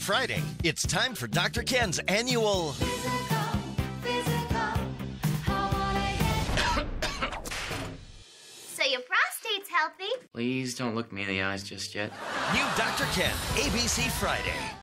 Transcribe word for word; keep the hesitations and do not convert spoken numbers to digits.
Friday, it's time for Doctor Ken's annual Physical, physical, how wanna get. So your prostate's healthy. Please don't look me in the eyes just yet. New Doctor Ken, A B C Friday.